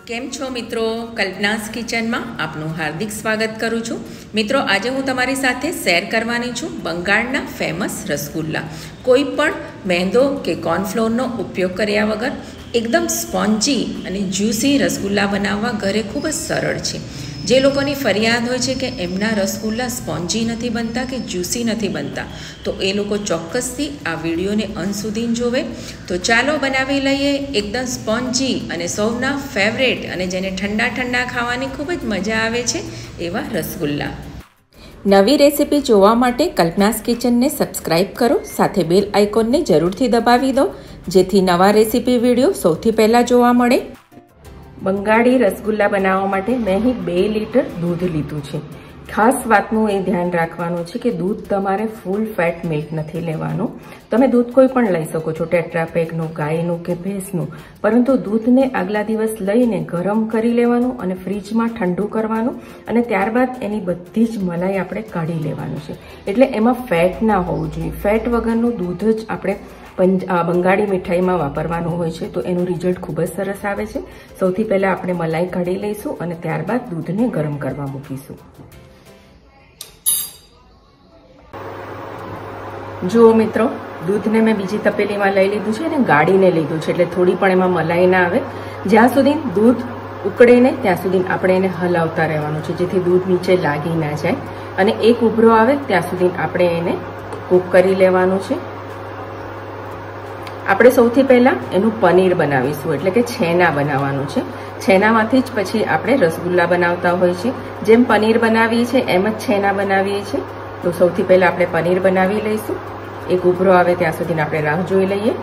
કેમ છો મિત્રો? કલ્પનાસ કિચનમાં આપનું હાર્દિક સ્વાગત કરું છું. મિત્રો, આજે હું તમારી સાથે શેર કરવાની છું બંગાળના ફેમસ રસગુલ્લા. કોઈ પણ મેંદો કે કોર્નફ્લોરનો ઉપયોગ કર્યા વગર એકદમ સ્પોન્જી અને જ્યુસી રસગુલ્લા બનાવવા ઘરે ખૂબ જ સરળ છે. જે લોકોની ફરિયાદ હોય છે કે એમના રસગુલ્લા સ્પોન્જી નથી બનતા કે જ્યુસી નથી બનતા, તો એ લોકો ચોક્કસથી આ વિડીયોને અંત સુધી જોવે. તો ચાલો બનાવી લઈએ એકદમ સ્પોન્જી અને સૌના ફેવરેટ અને જેને ઠંડા ઠંડા ખાવાની ખૂબ જ મજા આવે છે એવા રસગુલ્લા. નવી રેસીપી જોવા માટે કલ્પનાસ કિચનને સબસ્ક્રાઈબ કરો, સાથે બેલ આઇકોનને જરૂરથી દબાવી દો જેથી નવા રેસીપી વિડીયો સૌથી પહેલાં જોવા મળે. બંગાળી રસગુલ્લા બનાવવા માટે મેં અહીં 2 લીટર દૂધ લીધું છે. ખાસ વાતનું એ ધ્યાન રાખવાનું છે કે દૂધ તમારે ફૂલ ફેટ મિલ્ક નથી લેવાનું. તમે દૂધ કોઈ પણ લઈ શકો છો, ટેટ્રાપેકનું, ગાયનું કે ભેંસનું, પરંતુ દૂધને આગલા દિવસ લઈને ગરમ કરી લેવાનું અને ફ્રીજમાં ઠંડુ કરવાનું અને ત્યારબાદ એની બધી જ મલાઈ આપણે કાઢી લેવાનું છે. એટલે એમાં ફેટ ના હોવું જોઈએ. ફેટ વગરનું દૂધ જ આપણે બંગાળી મીઠાઈમાં વાપરવાનું હોય છે, તો એનું રિઝલ્ટ ખૂબ જ સરસ આવે છે. સૌથી પહેલાં આપણે મલાઈ કાઢી લઈશું અને ત્યારબાદ દૂધને ગરમ કરવા મૂકીશું. જુઓ મિત્રો, દૂધને મેં બીજી તપેલીમાં લઈ લીધું છે અને ગાળીને લીધું છે, એટલે થોડી પણ એમાં મલાઈ ના આવે. જ્યાં સુધી દૂધ ઉકળે ને ત્યાં સુધી આપણે એને હલાવતા રહેવાનું છે, જેથી દૂધ નીચે લાગી ના જાય. અને એક ઉભરો આવે ત્યાં સુધી આપણે એને કૂક કરી લેવાનું છે. આપણે સૌથી પહેલાં એનું પનીર બનાવીશું, એટલે કે છેના બનાવવાનું છે. છેનામાંથી જ પછી આપણે રસગુલ્લા બનાવતા હોય છે. જેમ પનીર બનાવીએ છીએ એમ જ છેના બનાવીએ છીએ. તો સૌથી પહેલાં આપણે પનીર બનાવી લઈશું. એક ઉભરો આવે ત્યાં સુધી આપણે રાહ જોઈ લઈએ.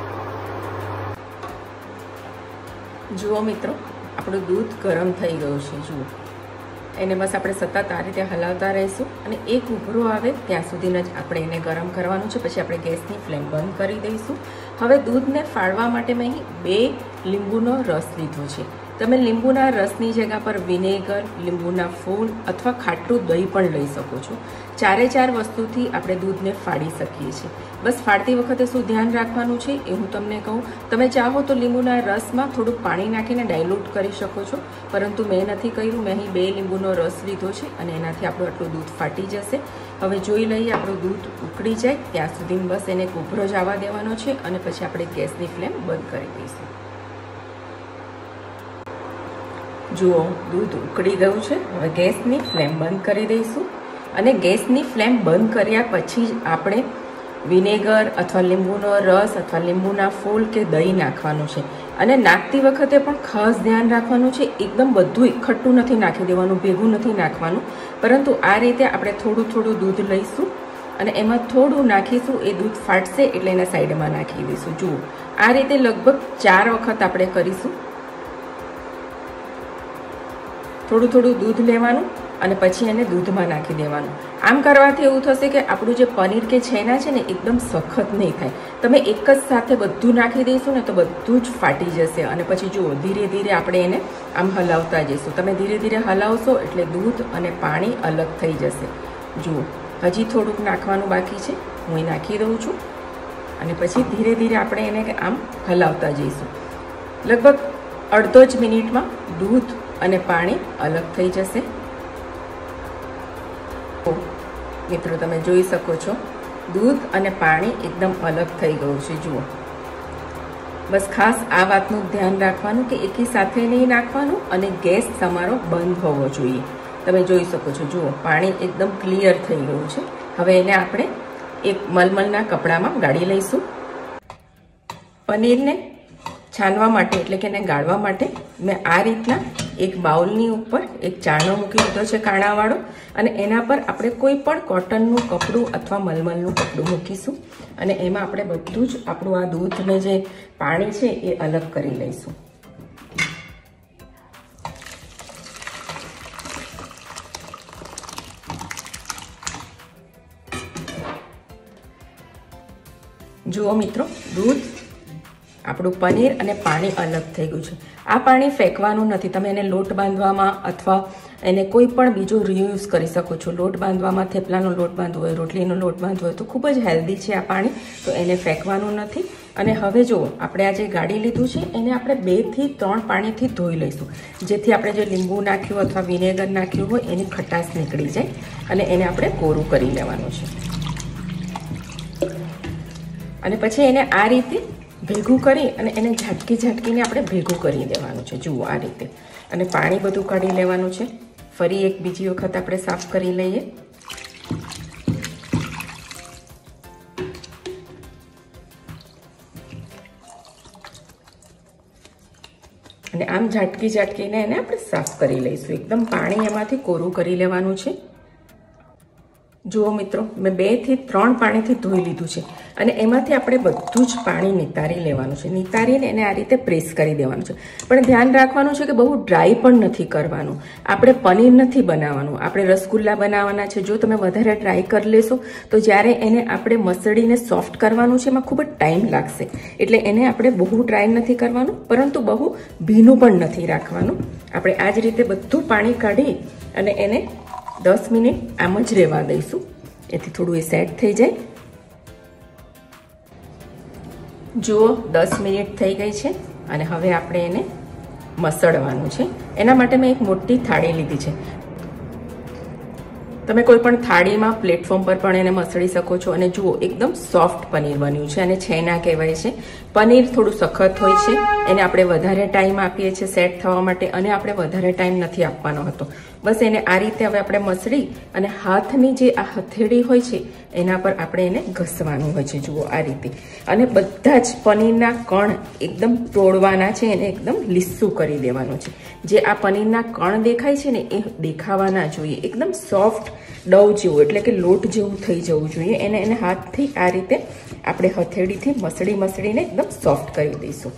જુઓ મિત્રો, આપણું દૂધ ગરમ થઈ ગયું છે. જુઓ, એને બસ આપણે સતત આ રીતે હલાવતા રહીશું અને એક ઉભરો આવે ત્યાં સુધીને જ આપણે એને ગરમ કરવાનું છે. પછી આપણે ગેસની ફ્લેમ બંધ કરી દઈશું. હવે દૂધને ફાળવા માટે મેં અહીં 2 લીંબુનો રસ લીધો છે. તમે લીંબુના રસની જગ્યા પર વિનેગર, લીંબુના ફૂલ અથવા ખાટું દહીં પણ લઈ શકો છો. 4 વસ્તુથી આપણે દૂધને ફાડી શકીએ છીએ. બસ ફાડતી વખતે શું ધ્યાન રાખવાનું છે એ હું તમને કહું. તમે ચાહો તો લીંબુના રસમાં થોડુંક પાણી નાખીને ડાયલ્યુટ કરી શકો છો, પરંતુ મેં નથી કર્યું. મેં અહીં 2 લીંબુનો રસ લીધો છે અને એનાથી આપણું આટલું દૂધ ફાટી જશે. હવે જોઈ લઈએ, આપણું દૂધ ઉકળી જાય ત્યાં સુધી બસ એને ઉભરો જ આવવા દેવાનો છે અને પછી આપણે ગેસની ફ્લેમ બંધ કરી દઈશું. જુઓ, દૂધ ઉકળી ગયું છે. હવે ગેસની ફ્લેમ બંધ કરી દઈશું અને ગેસની ફ્લેમ બંધ કર્યા પછી જ આપણે વિનેગર અથવા લીંબુનો રસ અથવા લીંબુના ફૂલ કે દહીં નાખવાનું છે. અને નાખતી વખતે પણ ખાસ ધ્યાન રાખવાનું છે, એકદમ બધું એકઠું નથી નાખી દેવાનું, ભેગું નથી નાખવાનું, પરંતુ આ રીતે આપણે થોડું થોડું દૂધ લઈશું અને એમાં થોડું નાખીશું. એ દૂધ ફાટશે એટલે એને સાઈડમાં નાખી દઈશું. જુઓ, આ રીતે લગભગ 4 વખત આપણે કરીશું. થોડું થોડું દૂધ લેવાનું અને પછી એને દૂધમાં નાખી દેવાનું. આમ કરવાથી એવું થશે કે આપણું જે પનીર કે છેના છે ને એકદમ સખત નહીં થાય. તમે એક જ સાથે બધું નાખી દઈશું ને તો બધું જ ફાટી જશે. અને પછી જુઓ, ધીરે ધીરે આપણે એને આમ હલાવતા જઈશું. તમે ધીરે ધીરે હલાવશો એટલે દૂધ અને પાણી અલગ થઈ જશે. જુઓ, હજી થોડુંક નાખવાનું બાકી છે, હું એ નાખી દઉં છું અને પછી ધીરે ધીરે આપણે એને આમ હલાવતા જઈશું. લગભગ અડધો જ મિનિટમાં દૂધ અને પાણી અલગ થઈ જશે. મિત્રો, તમે જોઈ શકો છો દૂધ અને પાણી એકદમ અલગ થઈ ગયું છે. જુઓ, બસ ખાસ આ વાતનું ધ્યાન રાખવાનું કે એકી સાથે નહીં નાખવાનું અને ગેસ તમારો બંધ હોવો જોઈએ. તમે જોઈ શકો છો, જુઓ, પાણી એકદમ ક્લિયર થઈ ગયું છે. હવે એને આપણે એક મલમલના કપડામાં ગાળી લઈશું. પનીરને છાનવા માટે એટલે કે એને ગાળવા માટે મેં આ રીતના એક બાઉલની ઉપર એક ચાળણો મૂકી દીધો છે કાણાવાળો, અને એના પર આપણે કોઈ પણ કોટનનું કપડું અથવા મલમલનું કપડું મૂકીશું અને એમાં આપણે બધું જ આપણું આ દૂધને જે પાણી છે એ અલગ કરી લઈશું. જુઓ મિત્રો, દૂધ, આપણું પનીર અને પાણી અલગ થઈ ગયું છે. આ પાણી ફેંકવાનું નથી. તમે એને લોટ બાંધવામાં અથવા એને કોઈ પણ બીજો રીયુઝ કરી શકો છો. લોટ બાંધવામાં, થેપલાનો લોટ બાંધવો હોય, રોટલીનો લોટ બાંધવો હોય તો ખૂબ જ હેલ્ધી છે આ પાણી, તો એને ફેંકવાનું નથી. અને હવે જો આપણે આ જે ગાળી લીધું છે એને આપણે 2 થી 3 પાણીથી ધોઈ લઈશું, જેથી આપણે જે લીંબુ નાખ્યું અથવા વિનેગર નાખ્યું હોય એની ખટાશ નીકળી જાય અને એને આપણે કોરું કરી લેવાનું છે. અને પછી એને આ રીતે ભેગું કરી અને એને ઝાટકીને આપણે ભેગું કરી દેવાનું છે. જુઓ આ રીતે, અને પાણી બધું કાઢી લેવાનું છે. ફરી એક બીજી વખત આપણે સાફ કરી લઈએ. અને આમ ઝાટકીને એને આપણે સાફ કરી લઈશું. એકદમ પાણી એમાંથી કોરું કરી લેવાનું છે. જુઓ મિત્રો, મેં 2 થી 3 પાણીથી ધોઈ લીધું છે અને એમાંથી આપણે બધું જ પાણી નિતારી લેવાનું છે. નિતારીને એને આ રીતે પ્રેસ કરી દેવાનું છે. પણ ધ્યાન રાખવાનું છે કે બહુ ડ્રાય પણ નથી કરવાનું. આપણે પનીર નથી બનાવવાનું, આપણે રસગુલ્લા બનાવવાના છે. જો તમે વધારે ડ્રાય કરી લેશો તો જ્યારે એને આપણે મસળીને સોફ્ટ કરવાનું છે એમાં ખૂબ જ ટાઈમ લાગશે. એટલે એને આપણે બહુ ડ્રાય નથી કરવાનું, પરંતુ બહુ ભીનું પણ નથી રાખવાનું. આપણે આ જ રીતે બધું પાણી કાઢી અને એને 10 મિનિટ આમ જ રહેવા દઈશું, એથી થોડું એ સેટ થઈ જાય. જુઓ 10 મિનિટ થઈ ગઈ છે અને હવે આપણે એને મસળવાનું છે. એના માટે મેં એક મોટી થાળી લીધી છે. તમે કોઈ પણ થાળીમાં પ્લેટફોર્મ પર પણ એને મસળી શકો છો. અને જુઓ એકદમ સોફ્ટ પનીર બન્યું છે અને છેના કહેવાય છે. પનીર થોડું સખત હોય છે, એને આપણે વધારે ટાઈમ આપીએ છીએ સેટ થવા માટે, અને આપણે વધારે ટાઈમ નથી આપવાનો હતો. બસ એને આ રીતે હવે આપણે મસળી અને હાથની જે આ હથેળી હોય છે એના પર આપણે એને ઘસવાનું હોય છે. જુઓ આ રીતે, અને બધા જ પનીરના કણ એકદમ તોડવાના છે, એને એકદમ લીસું કરી દેવાનું છે. જે આ પનીરના કણ દેખાય છે ને એ દેખાવા ના જોઈએ. એકદમ સોફ્ટ ડવ જેવું, એટલે કે લોટ જેવું થઈ જવું જોઈએ. એને હાથથી આ રીતે આપણે હથેળીથી મસળીને એકદમ સોફ્ટ કરી દઈશું.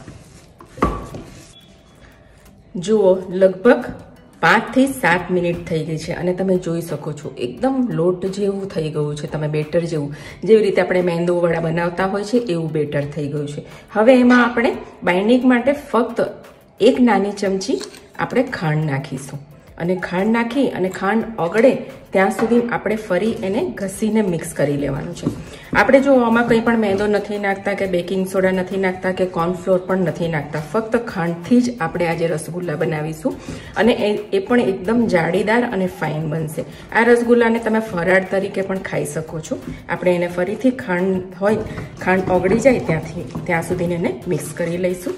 જુઓ લગભગ 5 થી 7 મિનિટ થઈ ગઈ છે અને તમે જોઈ શકો છો એકદમ લોટ જેવું થઈ ગયું છે. તમે બેટર જેવું, જેવી રીતે આપણે મેંદો વડા બનાવતા હોય છે એવું બેટર થઈ ગયું છે. હવે એમાં આપણે બાઇન્ડિંગ માટે ફક્ત 1 નાની ચમચી આપણે ખાંડ નાખીશું. અને ખાંડ નાખી અને ખાંડ ઓગળે ત્યાં સુધી આપણે ફરી એને ઘસીને મિક્સ કરી લેવાનું છે. આપણે જો આમાં કંઈ પણ મેંદો નથી નાખતા કે બેકિંગ સોડા નથી નાખતા કે કોર્નફ્લોર પણ નથી નાખતા, ફક્ત ખાંડથી જ આપણે આજે રસગુલ્લા બનાવીશું. અને એ પણ એકદમ જાળીદાર અને ફાઇન બનશે. આ રસગુલ્લાને તમે ફરાળ તરીકે પણ ખાઈ શકો છો. આપણે એને ફરીથી ખાંડ ઓગળી જાય ત્યાં સુધી એને મિક્સ કરી લઈશું.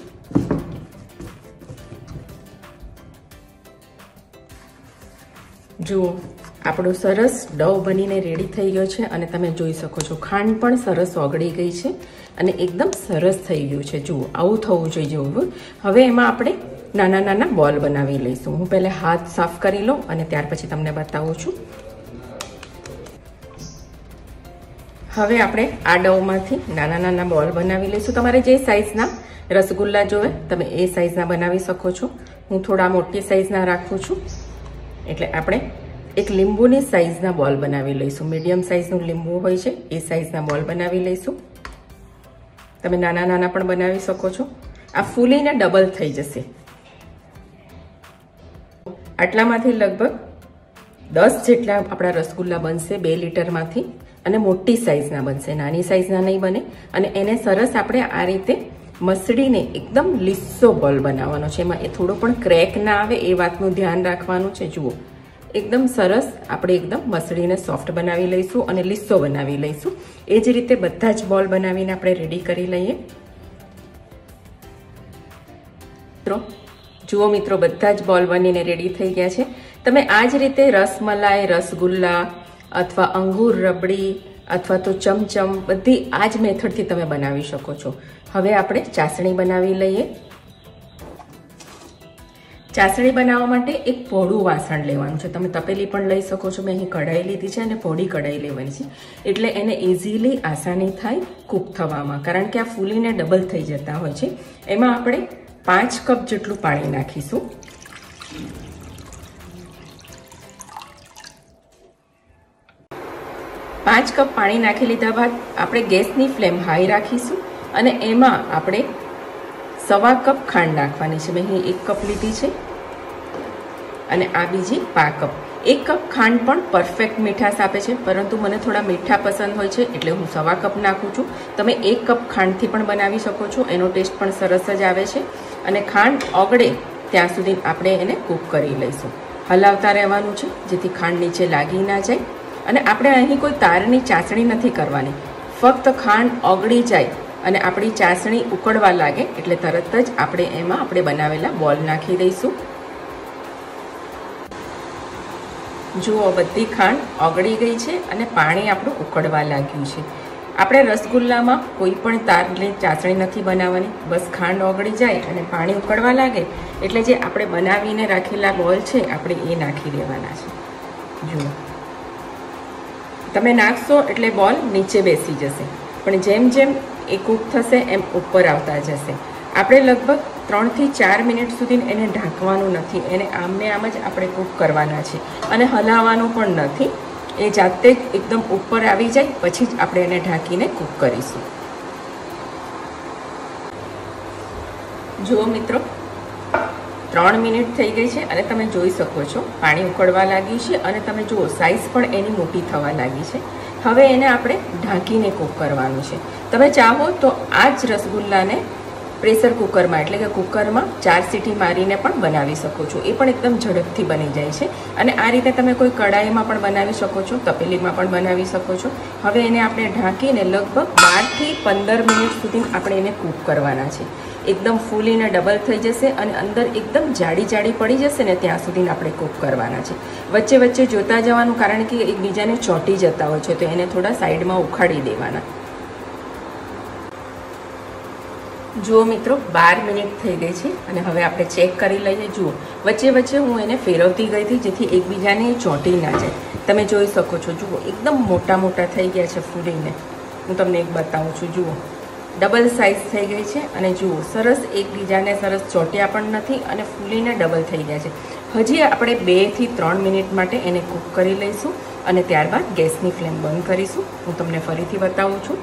જુઓ આપણો સરસ ડવ બનીને રેડી થઈ ગયો છે અને તમે જોઈ શકો છો ખાંડ પણ સરસ ઓગળી ગઈ છે અને એકદમ સરસ થઈ ગયું છે. જુઓ આવું થવું જોઈએ. હવે એમાં આપણે નાના બોલ બનાવી લઈશું. હું પહેલા હાથ સાફ કરી લઉં અને ત્યાર પછી તમને બતાવું છું. હવે આપણે આ ડવમાંથી નાના બોલ બનાવી લઈશું. તમારે જે સાઈઝના રસગુલ્લા જોવે તમે એ સાઈઝના બનાવી શકો છો. હું થોડા મોટી સાઈઝના રાખું છું. એટલે આપણે એક લીંબુની સાઈઝના બોલ બનાવી લઈશું. મીડિયમ સાઈઝનું લીંબુ હોય છે એ સાઈઝના બોલ બનાવી લઈશું. તમે નાના પણ બનાવી શકો છો. આ ફૂલીને ડબલ થઈ જશે. આટલામાંથી લગભગ 10 જેટલા આપણા રસગુલ્લા બનશે 2 લીટરમાંથી, અને મોટી સાઈઝના બનશે, નાની સાઈઝના નહીં બને. અને એને સરસ આપણે આ રીતે મસળીને એકદમ લીસો બોલ બનાવવાનો છે. એમાં એ થોડો પણ ક્રેક ના આવે એ વાતનું ધ્યાન રાખવાનું છે. જુઓ એકદમ સરસ આપણે એકદમ મસળીને સોફ્ટ બનાવી લઈશું અને લીસો બનાવી લઈશું. એ જ રીતે બધા જ બોલ બનાવીને આપણે રેડી કરી લઈએ. જુઓ મિત્રો, બધા જ બોલ બનીને રેડી થઈ ગયા છે. તમે આ જ રીતે રસમલાઈ, રસગુલ્લા અથવા અંગૂર રબડી અથવા તો ચમચમ બધી આ જ મેથડથી તમે બનાવી શકો છો. હવે આપણે ચાસણી બનાવી લઈએ. ચાસણી બનાવવા માટે એક પહોળું વાસણ લેવાનું છે. તમે તપેલી પણ લઈ શકો છો. મેં અહીં કઢાઈ લીધી છે અને પહોળી કઢાઈ લેવાની છે, એટલે એને ઇઝીલી આસાની થાય કૂક થવામાં, કારણ કે આ ફૂલીને ડબલ થઈ જતા હોય છે. એમાં આપણે 5 કપ જેટલું પાણી નાખીશું. પાંચ કપ પાણી નાખી લીધા બાદ આપણે ગેસની ફ્લેમ હાઈ રાખીશું અને એમાં આપણે 1.25 કપ ખાંડ નાખવાની છે. મેં અહીં 1 કપ લીધી છે અને આ બીજી 1/2 કપ. 1 કપ ખાંડ પણ પરફેક્ટ મીઠાશ આપે છે, પરંતુ મને થોડા મીઠા પસંદ હોય છે એટલે હું 1/2 કપ નાખું છું. તમે 1 કપ ખાંડથી પણ બનાવી શકો છો, એનો ટેસ્ટ પણ સરસ જ આવે છે. અને ખાંડ ઓગળે ત્યાં સુધી આપણે એને કૂક કરી લઈશું. હલાવતા રહેવાનું છે જેથી ખાંડ નીચે લાગી ના જાય. અને આપણે અહીં કોઈ તારની ચાસણી નથી કરવાની, ફક્ત ખાંડ ઓગળી જાય અને આપણી ચાસણી ઉકળવા લાગે એટલે તરત જ આપણે એમાં આપણે બનાવેલા બોલ નાખી દઈશું. જુઓ, બધી ખાંડ ઓગળી ગઈ છે અને પાણી આપણું ઉકળવા લાગ્યું છે. આપણે રસગુલ્લામાં કોઈ પણ તારની ચાસણી નથી બનાવવાની, બસ ખાંડ ઓગળી જાય અને પાણી ઉકળવા લાગે એટલે જે આપણે બનાવીને રાખેલા બોલ છે આપણે એ નાખી દેવાના છે. જુઓ, તમે નાખશો એટલે બોલ નીચે બેસી જશે, પણ જેમ જેમ એ કૂક થશે એમ ઉપર આવતા જશે. આપણે લગભગ 3 થી 4 મિનિટ સુધી એને ઢાંકવાનું નથી, એને આમને આમ જ આપણે કૂક કરવાના છે અને હલાવવાનું પણ નથી. એ જાતે જ એકદમ ઉપર આવી જાય પછી જ આપણે એને ઢાંકીને કૂક કરીશું. જુઓ મિત્રો, 3 મિનિટ થઈ ગઈ છે અને તમે જોઈ શકો છો પાણી ઉકળવા લાગ્યું છે અને તમે જુઓ સાઈઝ પણ એની મોટી થવા લાગી છે. હવે એને આપણે ઢાંકીને કૂક કરવાનું છે. તમે ચાહો તો આ જ રસગુલ્લાને પ્રેશર કુકરમાં એટલે કે કુકરમાં 4 સીટી મારીને પણ બનાવી શકો છો, એ પણ એકદમ ઝડપથી બની જાય છે. અને આ રીતે તમે કોઈ કડાઈમાં પણ બનાવી શકો છો, તપેલીમાં પણ બનાવી શકો છો. હવે એને આપણે ઢાંકીને લગભગ 12 થી 15 મિનિટ સુધી આપણે એને કૂક કરવાના છે. એકદમ ફૂલીને ડબલ થઈ જશે અને અંદર એકદમ જાડી જાડી પડી જશે ને ત્યાં સુધી આપણે કૂક કરવાના છે. વચ્ચે વચ્ચે જોતા જવાનું, કારણ કે એકબીજાને ચોંટી જતા હોય છે, તો એને થોડા સાઈડમાં ઉખાડી દેવાના. જુઓ મિત્રો, 12 મિનિટ થઈ ગઈ છે અને હવે આપણે ચેક કરી લઈએ. જુઓ, વચ્ચે વચ્ચે હું એને ફેરવતી ગઈ હતી જેથી એકબીજાને ચોંટી ના જાય. તમે જોઈ શકો છો, જુઓ એકદમ મોટા મોટા થઈ ગયા છે ફૂલીને. હું તમને એક બતાવું છું. જુઓ, ડબલ સાઇઝ થઈ ગઈ છે અને જુઓ સરસ એકબીજાને સરસ ચોંટ્યા પણ નથી અને ફૂલીને ડબલ થઈ ગયા છે. હજી આપણે 2 થી 3 મિનિટ માટે એને કૂક કરી લઈશું અને ત્યારબાદ ગેસની ફ્લેમ બંધ કરીશું. હું તમને ફરીથી બતાવું છું.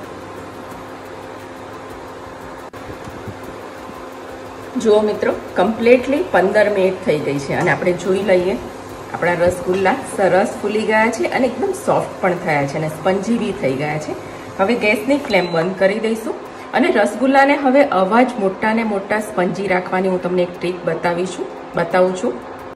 જુઓ મિત્રો, કમ્પ્લીટલી 15 મિનિટ થઈ ગઈ છે અને આપણે જોઈ લઈએ આપણા રસગુલ્લા સરસ ફૂલી ગયા છે અને એકદમ સોફ્ટ પણ થયા છે અને સ્પંજી બી થઈ ગયા છે. હવે ગેસની ફ્લેમ બંધ કરી દઈશું અને રસગુલ્લાને હવે અવાજ મોટા ને મોટા સ્પંજી રાખવાની હું તમને એક ટ્રીક બતાવું છું.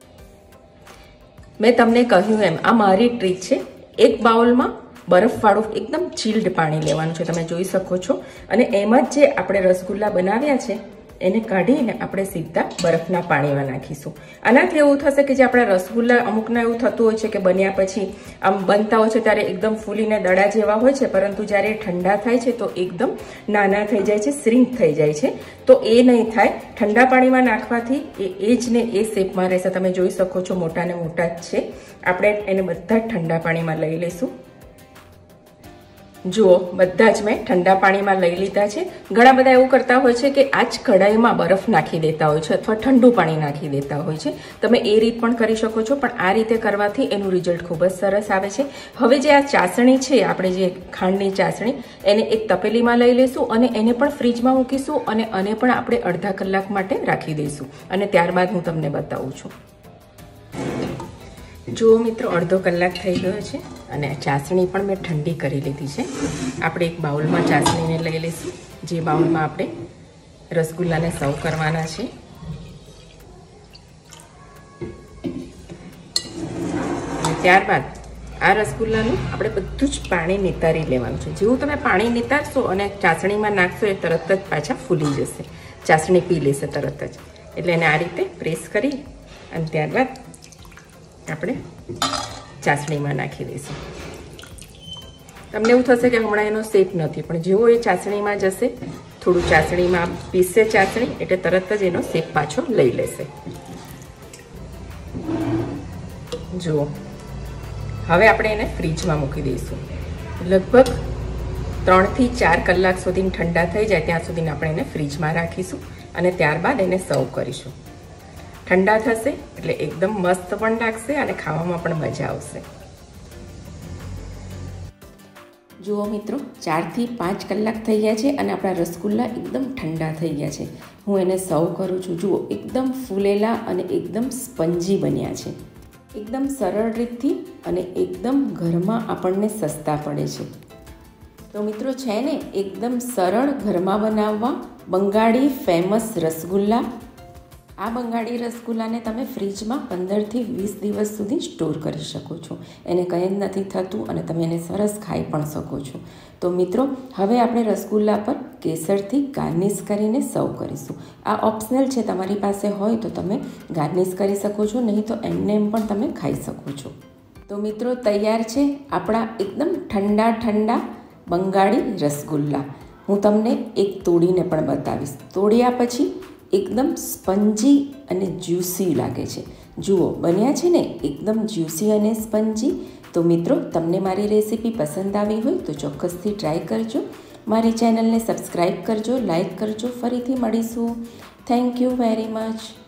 મેં તમને કહ્યું એમ આ મારી ટ્રીક છે. એક બાઉલમાં બરફવાળું એકદમ ચીલ્ડ પાણી લેવાનું છે, તમે જોઈ શકો છો. અને એમાં જ જે આપણે રસગુલ્લા બનાવ્યા છે એને કાઢીને આપણે સીધા બરફના પાણીમાં નાખીશું. આનાથી એવું થશે કે જે આપણા રસગુલ્લા અમુકના એવું થતું હોય છે કે બન્યા પછી આમ બનતા હોય છે ત્યારે એકદમ ફૂલીને દડા જેવા હોય છે, પરંતુ જ્યારે ઠંડા થાય છે તો એકદમ નાના થઈ જાય છે, શ્રિંક થઈ જાય છે. તો એ નહીં થાય. ઠંડા પાણીમાં નાખવાથી એ જ ને એ શેપમાં રહેશે. તમે જોઈ શકો છો મોટા ને મોટા જ છે. આપણે એને બધા જ ઠંડા પાણીમાં લઈ લઈશું. જુઓ, બધા જ મેં ઠંડા પાણીમાં લઈ લીધા છે. ઘણા બધા એવું કરતા હોય છે કે આ જ કઢાઈમાં બરફ નાખી દેતા હોય છે અથવા ઠંડુ પાણી નાખી દેતા હોય છે. તમે એ રીત પણ કરી શકો છો, પણ આ રીતે કરવાથી એનું રિઝલ્ટ ખૂબ જ સરસ આવે છે. હવે જે આ ચાસણી છે, આપણે જે ખાંડની ચાસણી, એને એક તપેલીમાં લઈ લઈશું અને એને પણ ફ્રીજમાં મૂકીશું અને આને પણ આપણે અડધા કલાક માટે રાખી દઈશું અને ત્યારબાદ હું તમને બતાવું છું. જુઓ મિત્રો, અડધો કલાક થઈ ગયો છે અને ચાસણી પણ મેં ઠંડી કરી લીધી છે. આપણે એક બાઉલમાં ચાસણીને લઈ લઈશું, જે બાઉલમાં આપણે રસગુલ્લાને સર્વ કરવાના છે. ત્યારબાદ આ રસગુલ્લાનું આપણે બધું જ પાણી નિતારી લેવાનું છે. જેવું તમે પાણી નિતારશો અને ચાસણીમાં નાખશો એ તરત જ પાછા ફૂલી જશે, ચાસણી પી લેશે તરત જ. એટલે એને આ રીતે પ્રેસ કરી અને ત્યારબાદ આપણે ચાસણીમાં નાખી દઈશું. તમને એવું થશે કે હમણાં એનો શેપ નથી, પણ જેવો એ ચાસણીમાં જશે, થોડું ચાસણીમાં પીસશે ચાસણી એટલે તરત જ એનો શેપ પાછો લઈ લેશે. જુઓ, હવે આપણે એને ફ્રીજમાં મૂકી દઈશું. લગભગ 3 થી 4 કલાક સુધી ઠંડા થઈ જાય ત્યાં સુધી આપણે એને ફ્રીજમાં રાખીશું અને ત્યારબાદ એને સર્વ કરીશું. ઠંડા થશે એટલે એકદમ મસ્ત પણ લાગશે અને ખાવામાં પણ મજા આવશે. જુઓ મિત્રો, 4 થી 5 કલાક થઈ ગયા છે અને આપણા રસગુલ્લા એકદમ ઠંડા થઈ ગયા છે. હું એને સર્વ કરું છું. જુઓ, એકદમ ફૂલેલા અને એકદમ સ્પંજી બન્યા છે. એકદમ સરળ રીતથી અને એકદમ ઘરમાં આપણને સસ્તા પડે છે. તો મિત્રો છે ને એકદમ સરળ ઘરમાં બનાવવા બંગાળી ફેમસ રસગુલ્લા. આ બંગાળી રસગુલ્લાને તમે ફ્રીજમાં 15થી 20 દિવસ સુધી સ્ટોર કરી શકો છો. એને કંઈ જ નથી થતું અને તમે એને સરસ ખાઈ પણ શકો છો. તો મિત્રો હવે આપણે રસગુલ્લા પર કેસરથી ગાર્નિશ કરીને સર્વ કરીશું. આ ઓપ્શનલ છે, તમારી પાસે હોય તો તમે ગાર્નિશ કરી શકો છો, નહીં તો એમને એમ પણ તમે ખાઈ શકો છો. તો મિત્રો તૈયાર છે આપણા એકદમ ઠંડા ઠંડા બંગાળી રસગુલ્લા. હું તમને એક તોડીને પણ બતાવીશ. તોડ્યા પછી એકદમ સ્પંજી અને જ્યુસી લાગે છે. જુઓ બન્યા છે ને એકદમ જ્યુસી અને સ્પંજી. તો મિત્રો તમને મારી રેસીપી પસંદ આવી હોય તો ચોક્કસથી ટ્રાય કરજો. મારી ચેનલને સબસ્ક્રાઈબ કરજો, લાઈક કરજો. ફરીથી મળીશું. Thank you very much.